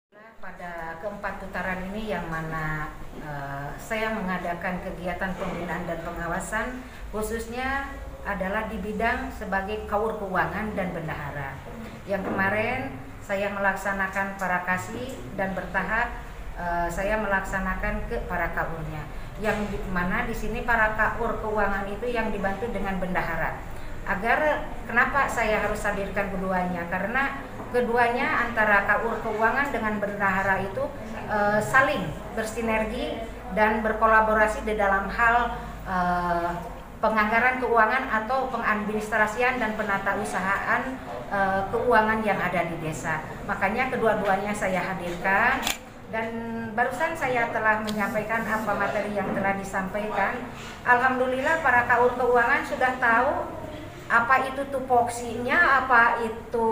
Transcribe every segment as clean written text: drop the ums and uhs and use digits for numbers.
Pada keempat putaran ini yang mana saya mengadakan kegiatan pembinaan dan pengawasan khususnya adalah di bidang sebagai kaur keuangan dan bendahara. Yang kemarin saya melaksanakan parakasi dan bertahap saya melaksanakan ke para kaurnya. Yang mana di sini para kaur keuangan itu yang dibantu dengan bendahara. Kenapa saya harus hadirkan keduanya? Karena keduanya antara kaur keuangan dengan bendahara itu saling bersinergi dan berkolaborasi di dalam hal penganggaran keuangan atau pengadministrasian dan penatausahaan keuangan yang ada di desa. Makanya kedua-duanya saya hadirkan. Dan barusan saya telah menyampaikan apa materi yang telah disampaikan. Alhamdulillah para kaur keuangan sudah tahu apa itu tupoksinya, apa itu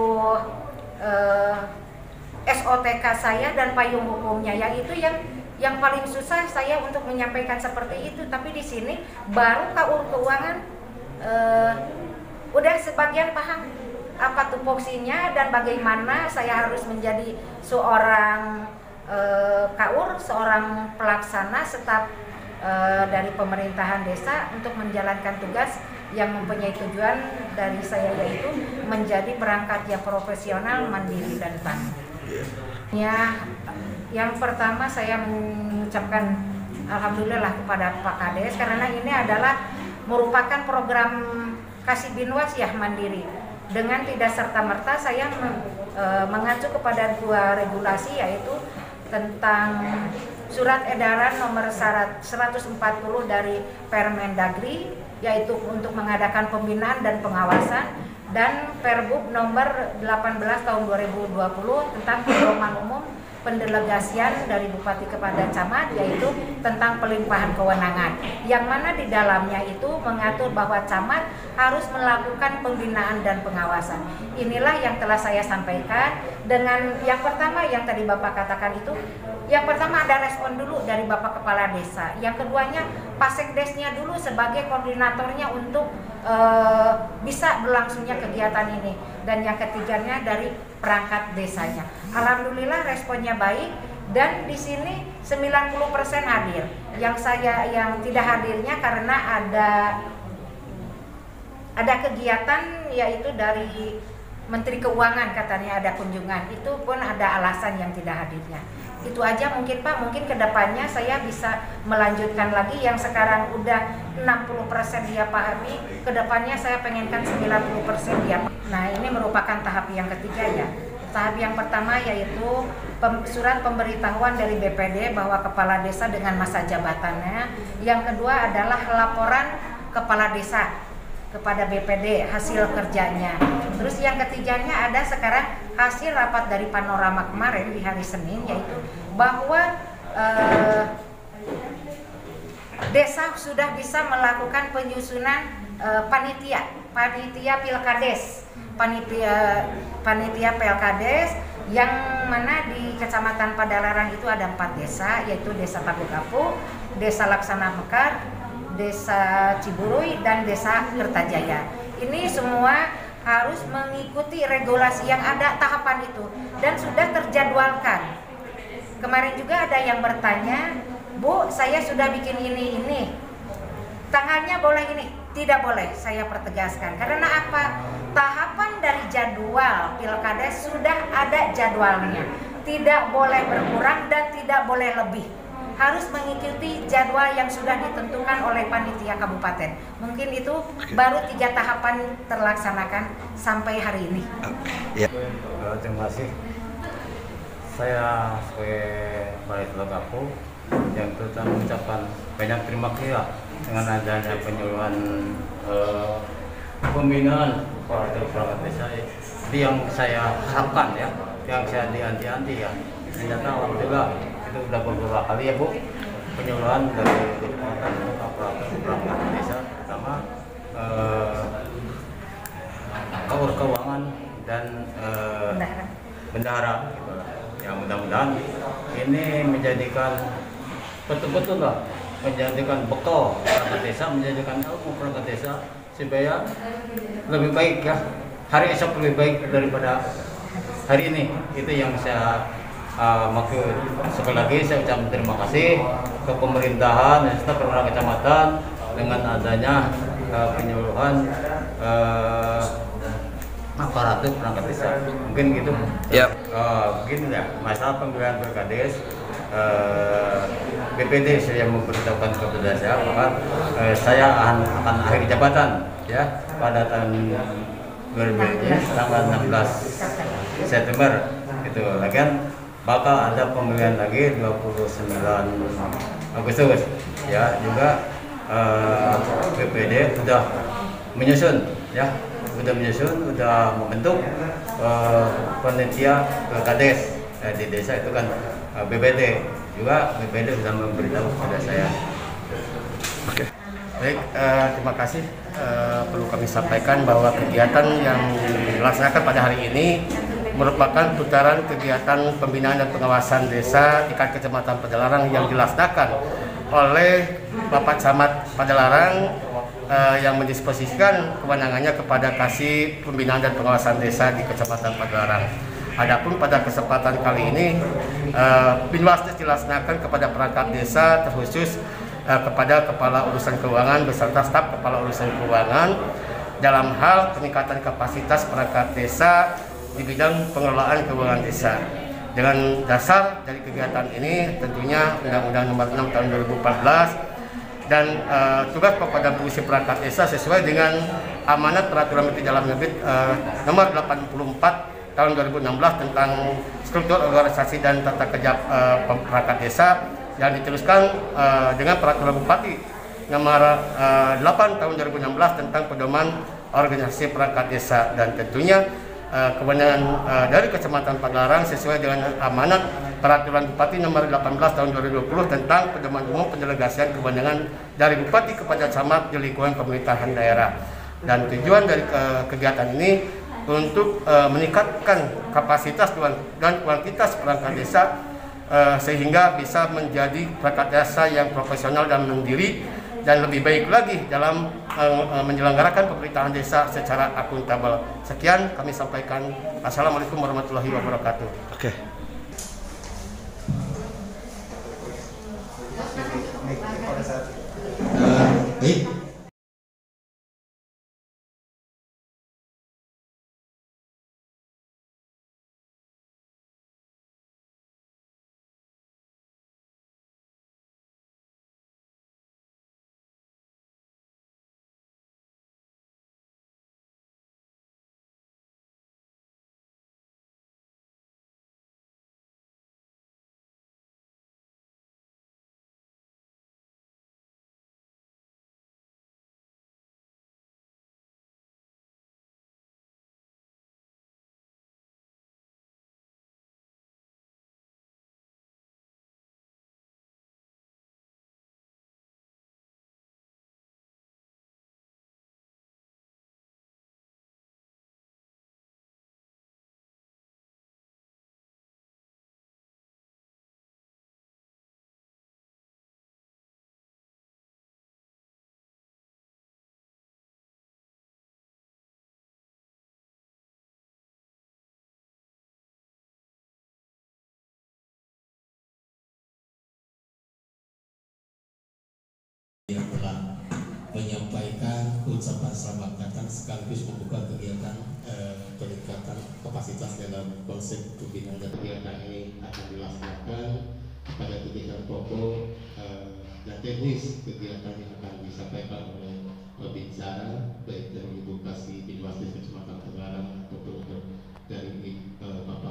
SOTK saya dan payung hukumnya. Yang itu yang paling susah saya untuk menyampaikan seperti itu. Tapi di sini baru kaur keuangan udah sebagian paham apa tupoksinya dan bagaimana saya harus menjadi seorang kaur, seorang pelaksana staf dari pemerintahan desa untuk menjalankan tugas yang mempunyai tujuan dari saya, yaitu menjadi perangkat yang profesional, mandiri dan tangguh. Ya, yang pertama saya mengucapkan alhamdulillah kepada Pak Kades karena ini adalah merupakan program Kasih Binwas ya mandiri. Dengan tidak serta-merta saya mengacu kepada dua regulasi, yaitu tentang surat edaran nomor 140 dari Permendagri, yaitu untuk mengadakan pembinaan dan pengawasan, dan Perbub nomor 18 tahun 2020 tentang pedoman umum pendelegasian dari bupati kepada camat, yaitu tentang pelimpahan kewenangan, yang mana di dalamnya itu mengatur bahwa camat harus melakukan pembinaan dan pengawasan. Inilah yang telah saya sampaikan. Dengan yang pertama yang tadi Bapak katakan itu, yang pertama ada respon dulu dari Bapak Kepala Desa, yang keduanya Pasekdesnya dulu sebagai koordinatornya untuk bisa berlangsungnya kegiatan ini, dan yang ketiganya dari perangkat desanya. Alhamdulillah responnya baik, dan di sini 90% hadir. Yang tidak hadirnya karena ada kegiatan, yaitu dari Menteri Keuangan katanya ada kunjungan, itu pun ada alasan yang tidak hadirnya. Itu aja mungkin Pak, mungkin kedepannya saya bisa melanjutkan lagi yang sekarang udah 60% dia pahami, kedepannya saya pengenkan 90% dia. Nah ini merupakan tahap yang ketiga ya. Tahap yang pertama yaitu surat pemberitahuan dari BPD bahwa kepala desa dengan masa jabatannya. Yang kedua adalah laporan kepala desa kepada BPD hasil kerjanya. Terus yang ketiganya ada sekarang hasil rapat dari panorama kemarin di hari Senin, yaitu bahwa desa sudah bisa melakukan penyusunan panitia pilkades, panitia pilkades, yang mana di Kecamatan Padalarang itu ada 4 desa, yaitu Desa Tagugapu, Desa Laksana Mekar, Desa Ciburui, dan Desa Kertajaya. Ini semua harus mengikuti regulasi yang ada tahapan itu dan sudah terjadwalkan. Kemarin juga ada yang bertanya, Bu, saya sudah bikin ini, tanggalnya boleh ini? Tidak boleh, saya pertegaskan. Karena apa? Tahapan dari jadwal pilkada sudah ada jadwalnya. Tidak boleh berkurang dan tidak boleh lebih. Harus mengikuti jadwal yang sudah ditentukan oleh panitia kabupaten. Mungkin itu baru 3 tahapan terlaksanakan sampai hari ini. Terima kasih. Saya sebagai Balai Telagapu yang terutama mengucapkan banyak terima kasih dengan adanya penyuluhan pembinaan kepada perangkat desa. Itu yang saya harapkan ya, yang saya dianti-anti ya. Ternyata alhamdulillah itu sudah beberapa kali ya Bu, penyuluhan dari perangkat desa, terutama kaur keuangan dan bendahara. Ya mudah-mudahan ini menjadikan betul-betul lah, menjadikan bekal perangkat desa, menjadikan ilmu perangkat desa supaya lebih baik ya, hari esok lebih baik daripada hari ini. Itu yang saya Maka sekali lagi saya ucapkan terima kasih ke pemerintahan dan staf pemerintah kecamatan dengan adanya penyuluhan aparatur perangkat desa. Mungkin gitu. Yap. Begini ya, masalah pemilihan Perkades, BPD saya memberitahukan kepada saya bahwa saya akan akhir jabatan ya pada tahun 2020 tanggal 16 September itu. Lagian bakal ada pemilihan lagi 29 Agustus ya, juga BPD sudah menyusun ya, sudah membentuk panitia Perkades di desa itu kan. BPD juga sudah memberitahu kepada saya. Oke. Baik, terima kasih. Perlu kami sampaikan bahwa kegiatan yang dilaksanakan pada hari ini merupakan putaran kegiatan pembinaan dan pengawasan desa tingkat Kecamatan Padalarang yang dilaksanakan oleh Bapak Camat Padalarang yang mendisposisikan kewenangannya kepada Kasih Pembinaan dan Pengawasan Desa di Kecamatan Padalarang. Adapun pada kesempatan kali ini Binwasdes dilaksanakan kepada perangkat desa, terkhusus kepada Kepala Urusan Keuangan beserta staf Kepala Urusan Keuangan dalam hal peningkatan kapasitas perangkat desa di bidang pengelolaan keuangan desa. Dengan dasar dari kegiatan ini tentunya Undang-Undang Nomor 6 Tahun 2014 dan tugas kepada fungsi perangkat desa sesuai dengan amanat Peraturan Menteri Dalam Negeri Nomor 84 Tahun 2016 tentang struktur organisasi dan tata kerja perangkat desa yang diteruskan dengan Peraturan Bupati Nomor 8 Tahun 2016 tentang pedoman organisasi perangkat desa, dan tentunya kewenangan dari Kecamatan Padalarang sesuai dengan amanat Peraturan Bupati Nomor 18 Tahun 2020 tentang pedoman umum pendelegasian kewenangan dari Bupati kepada camat di lingkungan pemerintahan daerah. Dan tujuan dari kegiatan ini untuk meningkatkan kapasitas dan kuantitas perangkat desa sehingga bisa menjadi perangkat desa yang profesional dan mandiri dan lebih baik lagi dalam menyelenggarakan pemerintahan desa secara akuntabel. Sekian kami sampaikan. Assalamualaikum warahmatullahi wabarakatuh. Oke. Baik. Yang telah menyampaikan ucapan selamat datang sekaligus membuka kegiatan peningkatan kapasitas dalam konsep pembinaan dan kegiatan ini akan dilaksanakan pada kegiatan pokok dan teknis kegiatan yang akan disampaikan oleh pembicara baik dari Ibu Kasih Binwasdes Kecamatan Padalarang ataupun dari Bapak